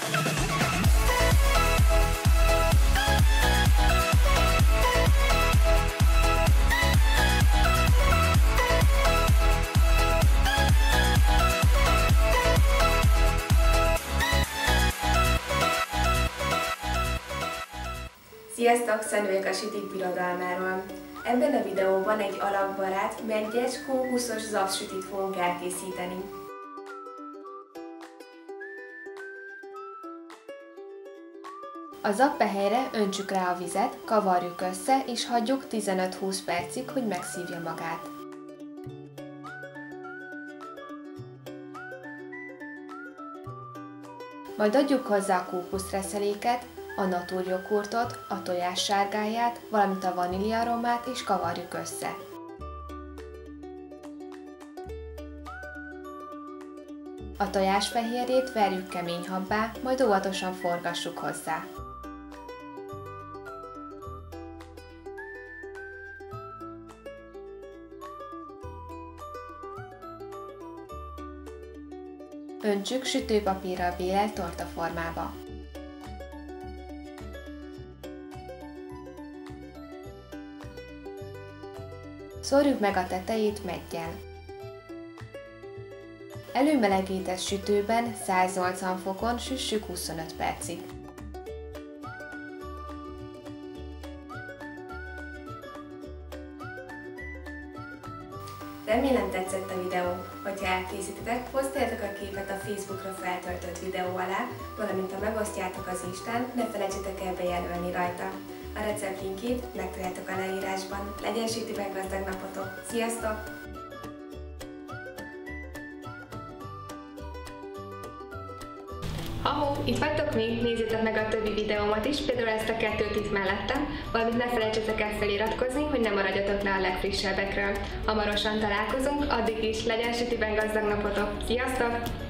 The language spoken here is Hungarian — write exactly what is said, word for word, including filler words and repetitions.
Sziasztok! Szent vagyok a sütik birodalmáról. Ebben a videóban egy alakbarát, meggyes, kókuszos zapsütit fogunk elkészíteni. A zappehelyre öntsük rá a vizet, kavarjuk össze és hagyjuk tizenöt-húsz percig, hogy megszívja magát. Majd adjuk hozzá a kókuszreszeléket, a natúrjoghurtot, a tojás sárgáját, valamint a vaníliaromát és kavarjuk össze. A tojásfehérjét verjük kemény habbá, majd óvatosan forgassuk hozzá. Öntsük sütőpapírral bélelt tortaformába. Szórjuk meg a tetejét meggyel. Előmelegített sütőben száznyolcvan fokon süssük huszonöt percig. Remélem tetszett a videó. Hogyha elkészítitek, posztoljátok a képet a Facebookra feltöltött videó alá, valamint ha megosztjátok az Instán, ne felejtsetek el bejelölni rajta. A recept linkjét megtaláljátok a leírásban. Legyen sütiben gazdag napotok! Sziasztok! Ahó, itt vagytok még? Nézzétek meg a többi videómat is, például ezt a kettőt itt mellettem, valamint ne felejtsetek el feliratkozni, hogy ne maradjatok le a legfrissebbekről. Hamarosan találkozunk, addig is legyen sütiben gazdag napotok! Sziasztok!